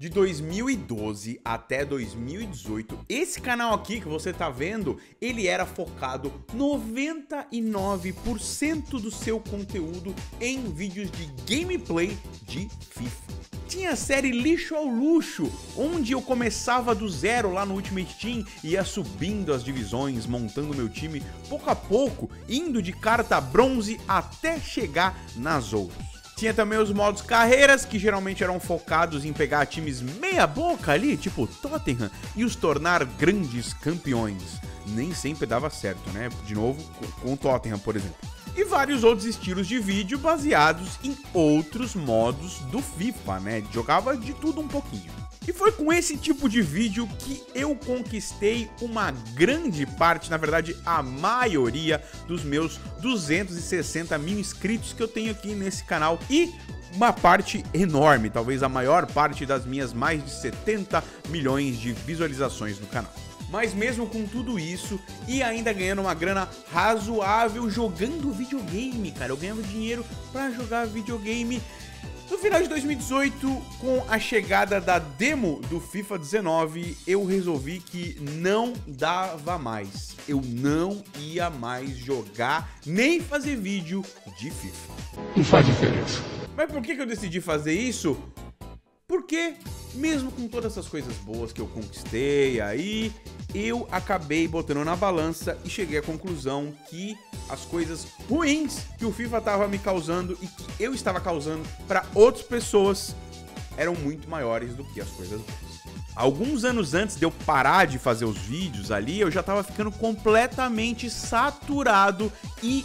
De 2012 até 2018, esse canal aqui que você tá vendo, ele era focado 99% do seu conteúdo em vídeos de gameplay de FIFA. Tinha a série Lixo ao Luxo, onde eu começava do zero lá no Ultimate Team, ia subindo as divisões, montando meu time pouco a pouco, indo de carta bronze até chegar nas outras. Tinha também os modos carreiras, que geralmente eram focados em pegar times meia boca ali, tipo Tottenham, e os tornar grandes campeões. Nem sempre dava certo, né? De novo, com o Tottenham, por exemplo. E vários outros estilos de vídeo baseados em outros modos do FIFA, né? Jogava de tudo um pouquinho. E foi com esse tipo de vídeo que eu conquistei uma grande parte, na verdade a maioria dos meus 260 mil inscritos que eu tenho aqui nesse canal e uma parte enorme, talvez a maior parte das minhas mais de 70 milhões de visualizações no canal. Mas mesmo com tudo isso e ainda ganhando uma grana razoável jogando videogame, cara, eu ganhava dinheiro pra jogar videogame. No final de 2018, com a chegada da demo do FIFA 19, eu resolvi que não dava mais. Eu não ia mais jogar nem fazer vídeo de FIFA. Não faz diferença. Mas por que eu decidi fazer isso? Porque, mesmo com todas essas coisas boas que eu conquistei aí, eu acabei botando na balança e cheguei à conclusão que as coisas ruins que o FIFA estava me causando e que eu estava causando para outras pessoas eram muito maiores do que as coisas boas. Alguns anos antes de eu parar de fazer os vídeos ali, eu já tava ficando completamente saturado e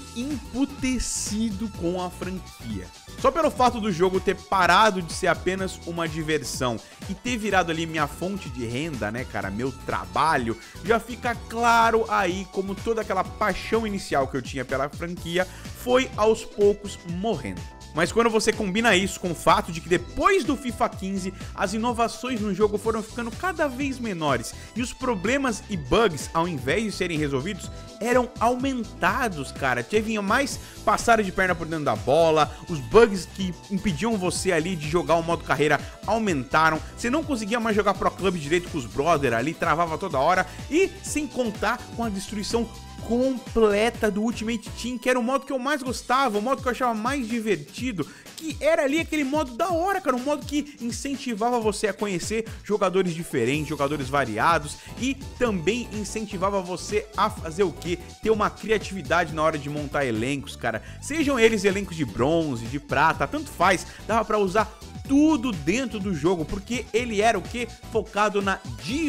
emputecido com a franquia. Só pelo fato do jogo ter parado de ser apenas uma diversão e ter virado ali minha fonte de renda, né, cara, meu trabalho, já fica claro aí como toda aquela paixão inicial que eu tinha pela franquia foi aos poucos morrendo. Mas quando você combina isso com o fato de que depois do FIFA 15, as inovações no jogo foram ficando cada vez menores e os problemas e bugs, ao invés de serem resolvidos, eram aumentados, cara. Teve mais passada de perna por dentro da bola, os bugs que impediam você ali de jogar o modo carreira aumentaram, você não conseguia mais jogar Pro Club direito com os brother ali, travava toda hora e sem contar com a destruição completa do Ultimate Team, que era o modo que eu mais gostava, o modo que eu achava mais divertido, que era ali aquele modo da hora, cara, um modo que incentivava você a conhecer jogadores diferentes, jogadores variados e também incentivava você a fazer o quê? Ter uma criatividade na hora de montar elencos, cara, sejam eles elencos de bronze, de prata, tanto faz, dava pra usar tudo dentro do jogo, porque ele era o quê? Focado na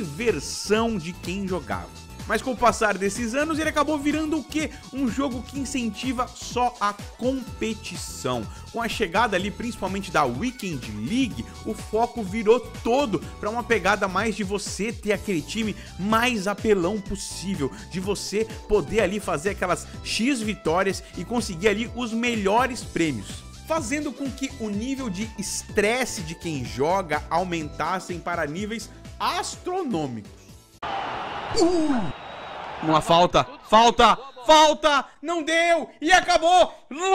diversão de quem jogava. Mas com o passar desses anos, ele acabou virando o quê? Um jogo que incentiva só a competição. Com a chegada ali, principalmente da Weekend League, o foco virou todo para uma pegada mais de você ter aquele time mais apelão possível, de você poder ali fazer aquelas X vitórias e conseguir ali os melhores prêmios, fazendo com que o nível de estresse de quem joga aumentassem para níveis astronômicos. Uma falta, não deu e acabou.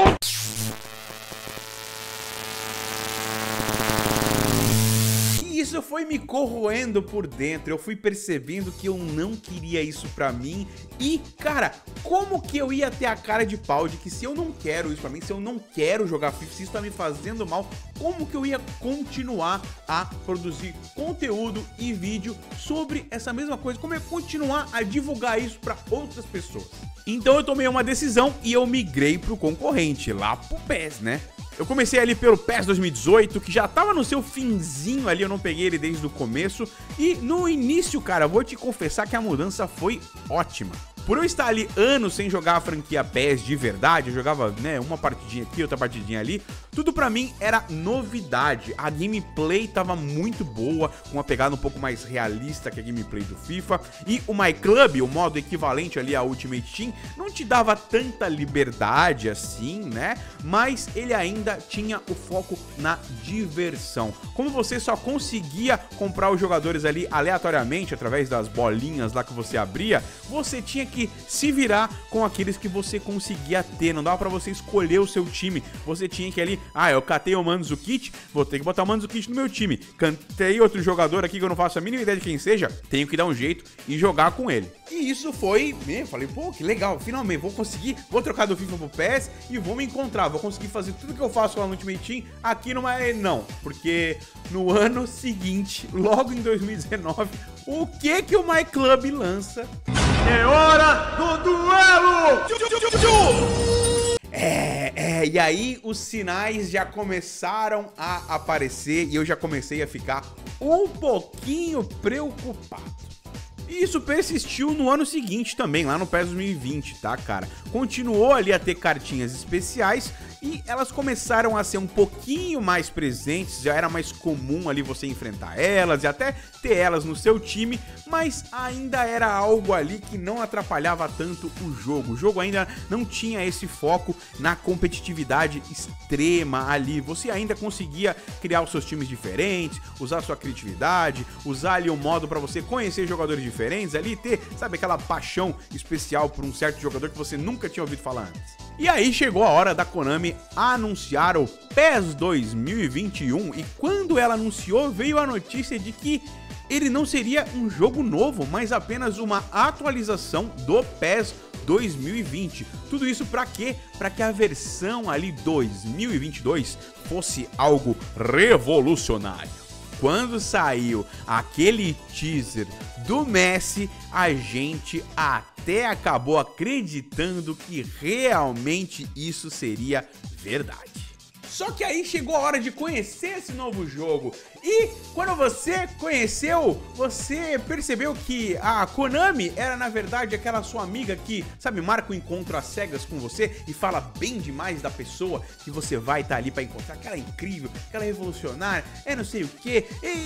Isso foi me corroendo por dentro, eu fui percebendo que eu não queria isso pra mim e, cara, como que eu ia ter a cara de pau de que se eu não quero isso pra mim, se eu não quero jogar FIFA, se isso tá me fazendo mal, como que eu ia continuar a produzir conteúdo e vídeo sobre essa mesma coisa, como eu ia continuar a divulgar isso pra outras pessoas. Então eu tomei uma decisão e eu migrei pro concorrente, lá pro PES, né? Eu comecei ali pelo PES 2018, que já tava no seu finzinho ali, eu não peguei ele desde o começo. E no início, cara, vou te confessar que a mudança foi ótima. Por eu estar ali anos sem jogar a franquia PES de verdade, eu jogava, né, uma partidinha aqui, outra partidinha ali, tudo pra mim era novidade. A gameplay tava muito boa, com uma pegada um pouco mais realista que a gameplay do FIFA, e o My Club, o modo equivalente ali ao Ultimate Team, não te dava tanta liberdade assim, né, mas ele ainda tinha o foco na diversão. Como você só conseguia comprar os jogadores ali aleatoriamente, através das bolinhas lá que você abria, você tinha que se virar com aqueles que você conseguia ter, não dava pra você escolher o seu time, você tinha que ali Ah, eu catei o Mandzukic, vou ter que botar o Mandzukic no meu time. Cantei outro jogador aqui que eu não faço a mínima ideia de quem seja, tenho que dar um jeito e jogar com ele. E isso foi, eu falei, pô, que legal, finalmente vou conseguir, vou trocar do FIFA pro PES e vou me encontrar, vou conseguir fazer tudo que eu faço lá no Ultimate Team aqui numa... Não, porque no ano seguinte, logo em 2019, o que o MyClub lança? É hora do duelo! E aí os sinais já começaram a aparecer e eu já comecei a ficar um pouquinho preocupado. E isso persistiu no ano seguinte também, lá no PES 2020, tá, cara? Continuou ali a ter cartinhas especiais e elas começaram a ser um pouquinho mais presentes, já era mais comum ali você enfrentar elas e até ter elas no seu time, mas ainda era algo ali que não atrapalhava tanto o jogo. O jogo ainda não tinha esse foco na competitividade extrema ali, você ainda conseguia criar os seus times diferentes, usar sua criatividade, usar ali um modo pra você conhecer jogadores diferentes ali, ter, sabe, aquela paixão especial por um certo jogador que você nunca tinha ouvido falar antes. E aí chegou a hora da Konami anunciar o PES 2021 e quando ela anunciou veio a notícia de que ele não seria um jogo novo, mas apenas uma atualização do PES 2020. Tudo isso pra quê? Pra que a versão ali 2022 fosse algo revolucionário. Quando saiu aquele teaser do Messi, a gente até acabou acreditando que realmente isso seria verdade. Só que aí chegou a hora de conhecer esse novo jogo. E quando você conheceu, você percebeu que a Konami era na verdade aquela sua amiga que, sabe, marca um encontro às cegas com você e fala bem demais da pessoa que você vai estar ali pra encontrar, aquela incrível, aquela revolucionária, não sei o que.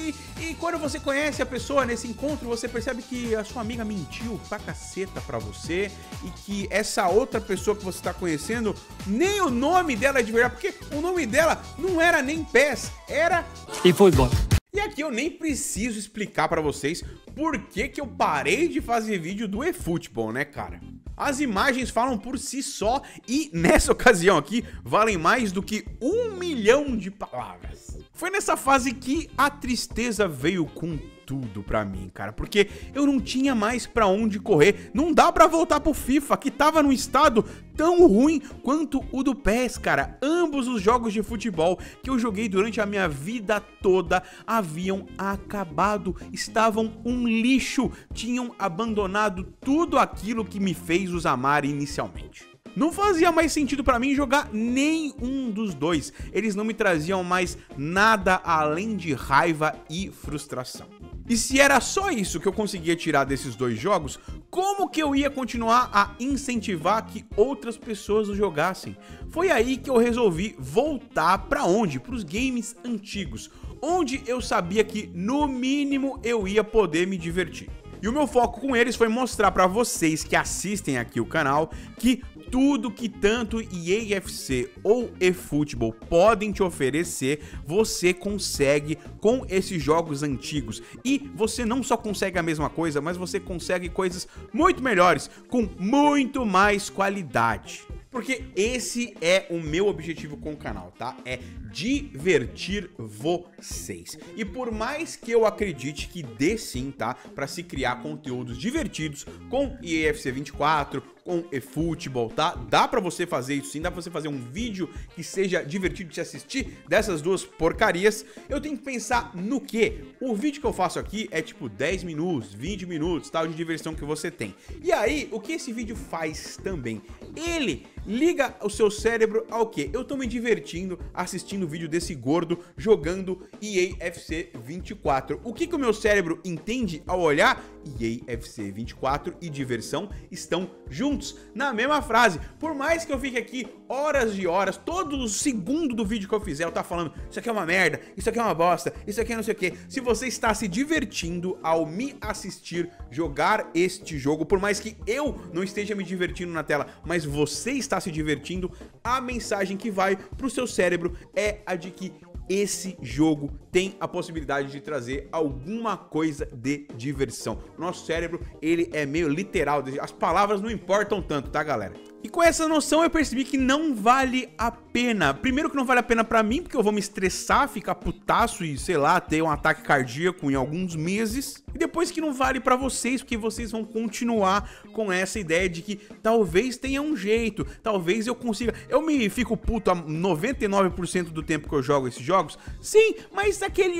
E quando você conhece a pessoa nesse encontro, você percebe que a sua amiga mentiu pra caceta pra você e que essa outra pessoa que você tá conhecendo, nem o nome dela é de verdade, porque o nome dela não era nem PES, era... E futebol. E aqui eu nem preciso explicar pra vocês por que eu parei de fazer vídeo do eFootball, né, cara? As imagens falam por si só e nessa ocasião aqui valem mais do que 1 milhão de palavras. Foi nessa fase que a tristeza veio com tudo pra mim, cara, porque eu não tinha mais pra onde correr, não dá pra voltar pro FIFA, que tava num estado tão ruim quanto o do PES, cara. Ambos os jogos de futebol que eu joguei durante a minha vida toda haviam acabado, estavam um lixo, tinham abandonado tudo aquilo que me fez os amar inicialmente. Não fazia mais sentido pra mim jogar nenhum dos dois, eles não me traziam mais nada além de raiva e frustração. E se era só isso que eu conseguia tirar desses dois jogos, como que eu ia continuar a incentivar que outras pessoas o jogassem? Foi aí que eu resolvi voltar pra onde? Pros games antigos, onde eu sabia que no mínimo eu ia poder me divertir. E o meu foco com eles foi mostrar pra vocês que assistem aqui o canal que tudo que tanto EA FC ou eFootball podem te oferecer, você consegue com esses jogos antigos. E você não só consegue a mesma coisa, mas você consegue coisas muito melhores, com muito mais qualidade. Porque esse é o meu objetivo com o canal, tá? É divertir vocês. E por mais que eu acredite que dê sim, tá? Pra se criar conteúdos divertidos com EA FC 24, com eFootball, tá? Dá pra você fazer isso sim, dá pra você fazer um vídeo que seja divertido de se assistir dessas duas porcarias. Eu tenho que pensar no quê? O vídeo que eu faço aqui é tipo 10 minutos, 20 minutos, tal, de diversão que você tem. E aí, o que esse vídeo faz também? Ele liga o seu cérebro ao quê? Eu tô me divertindo assistindo o vídeo desse gordo jogando EA FC 24. O que o meu cérebro entende ao olhar? EA FC 24 e diversão estão juntos na mesma frase. Por mais que eu fique aqui horas e horas, todo segundo do vídeo que eu fizer eu tá falando, isso aqui é uma merda, isso aqui é uma bosta, isso aqui é não sei o que. Se você está se divertindo ao me assistir jogar este jogo, por mais que eu não esteja me divertindo na tela, mas você está se divertindo, a mensagem que vai pro seu cérebro é a de que esse jogo tem a possibilidade de trazer alguma coisa de diversão. Nosso cérebro, ele é meio literal, as palavras não importam tanto, tá, galera? E com essa noção eu percebi que não vale a pena. Primeiro que não vale a pena pra mim, porque eu vou me estressar, ficar putaço e, sei lá, ter um ataque cardíaco em alguns meses. E depois que não vale pra vocês, porque vocês vão continuar com essa ideia de que talvez tenha um jeito, talvez eu consiga. Eu me fico puto a 99% do tempo que eu jogo esses jogos. Sim, mas aquele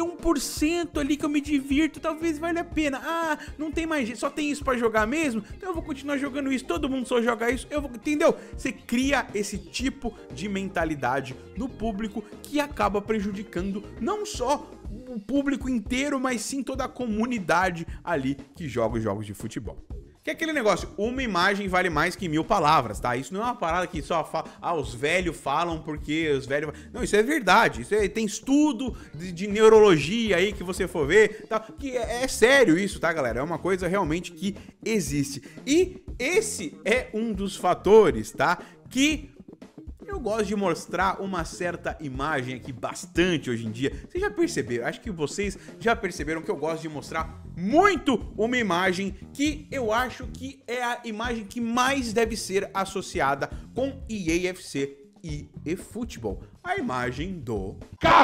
1% ali que eu me divirto, talvez valha a pena. Ah, não tem mais jeito, só tem isso pra jogar mesmo? Então eu vou continuar jogando isso, todo mundo só joga isso, eu vou... Entendeu? Você cria esse tipo de mentalidade no público que acaba prejudicando não só o público inteiro, mas sim toda a comunidade ali que joga os jogos de futebol. Que é aquele negócio, uma imagem vale mais que 1000 palavras, tá? Isso não é uma parada que só fala, os velhos falam porque os velhos... Não, isso é verdade, isso tem estudo de neurologia aí que você for ver, tá? Que é sério isso, tá, galera? É uma coisa realmente que existe. E esse é um dos fatores, tá? Que... eu gosto de mostrar uma certa imagem aqui bastante hoje em dia. Vocês já perceberam? Acho que vocês já perceberam que eu gosto de mostrar muito uma imagem que eu acho que é a imagem que mais deve ser associada com EAFC e eFootball. A imagem do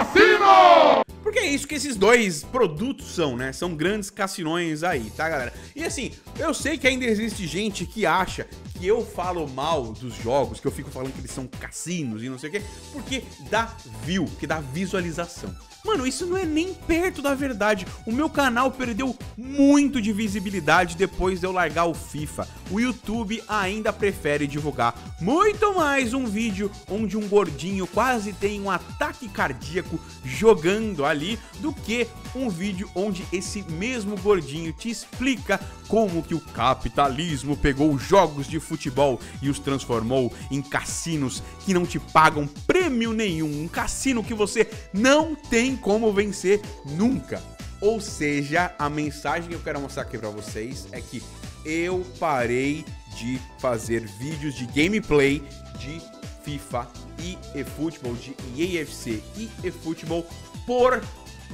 Cassino! Porque é isso que esses dois produtos são, né? São grandes cassinões aí, tá, galera? E assim, eu sei que ainda existe gente que acha que eu falo mal dos jogos, que eu fico falando que eles são cassinos e não sei o quê, porque dá view, que dá visualização. Mano, isso não é nem perto da verdade. O meu canal perdeu muito de visibilidade depois de eu largar o FIFA. O YouTube ainda prefere divulgar muito mais um vídeo onde um gordinho quase tem um ataque cardíaco jogando ali do que um vídeo onde esse mesmo gordinho te explica como que o capitalismo pegou jogos de futebol e os transformou em cassinos que não te pagam prêmio nenhum. Um cassino que você não tem como vencer nunca. Ou seja, a mensagem que eu quero mostrar aqui pra vocês é que eu parei de fazer vídeos de gameplay de FIFA e eFootball, de EAFC e eFootball por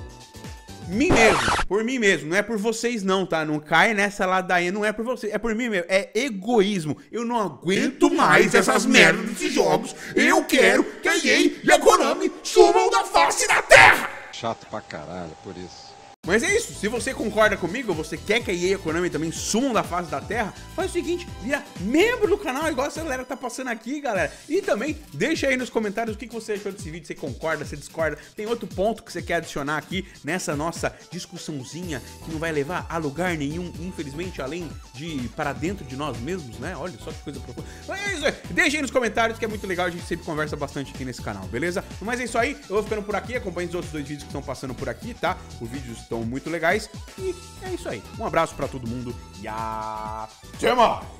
mim mesmo, não é por vocês não, tá? Não cai nessa ladainha, não é por vocês, é por mim mesmo, é egoísmo. Eu não aguento mais essas merdas desses jogos. Eu quero que a EA e a Konami sumam da face da terra. Chato pra caralho, por isso. Mas é isso, se você concorda comigo, você quer que a EA e a Konami também sumam da face da terra, faz o seguinte, vira membro do canal, igual essa galera que tá passando aqui, galera. E também deixa aí nos comentários o que você achou desse vídeo, você concorda, você discorda, tem outro ponto que você quer adicionar aqui nessa nossa discussãozinha que não vai levar a lugar nenhum, infelizmente, além de ir para dentro de nós mesmos, né? Olha só que coisa profunda. Mas é isso aí, deixa aí nos comentários que é muito legal, a gente sempre conversa bastante aqui nesse canal, beleza? Mas é isso aí, eu vou ficando por aqui, acompanhe os outros dois vídeos que estão passando por aqui, tá? Os vídeos estão muito legais e é isso aí. Um abraço pra todo mundo e até mais!